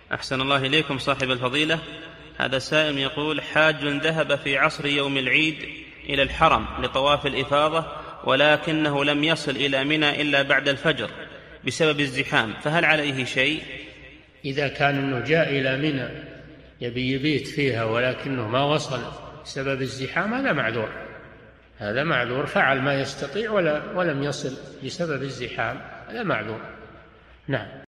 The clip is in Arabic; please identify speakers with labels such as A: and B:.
A: أحسن الله إليكم صاحب الفضيلة. هذا سائل يقول: حاج ذهب في عصر يوم العيد إلى الحرم لطواف الإفاضة، ولكنه لم يصل إلى منى إلا بعد الفجر بسبب الزحام، فهل عليه شيء؟
B: إذا كان أنه جاء إلى منى يبي يبيت فيها ولكنه ما وصل بسبب الزحام، هذا معذور، هذا معذور، فعل ما يستطيع ولم يصل بسبب الزحام، هذا معذور. نعم.